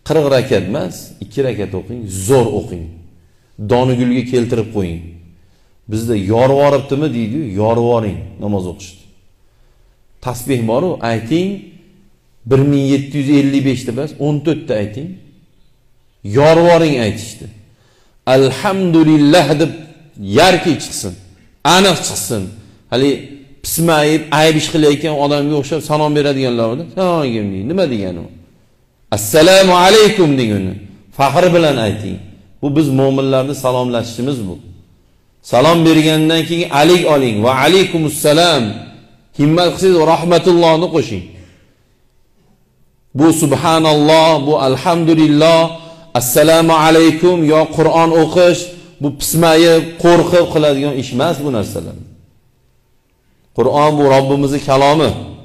40 rakat emas, 2 rakat o'qing, zo'r o'qing. Donigulga keltirib qo'ying. Bizda yorvoribdimi deydi-yu, yorvoring namoz o'qishda. Tasbih bor-ku, ayting 1755 ta emas, 14 ta ayting. Yorvoring aytishdi. Alhamdulillah deb yarki chiqsin, aniq chiqsin. Hali pismayib, ayb ish qilayotgan odamga o'xshab salom beradiganlar bor. Salom alaykum deydi. Nima degani u? Assalomu alaykum degani. Faxr bilan ayting. Bu biz mu'minlarning salomlashishimiz bu. Salom bergandan keyin alik oling va alaykumussalam. Himmat qilsangiz rahmatullohni qo'shing. Bu subhanalloh, bu alhamdulillah, assalomu alaykum yo Qur'on o'qish, bu pismayib, qo'rqib qiladigan ish emas bu narsalar. Qur'on bu Robbimizning kalomi.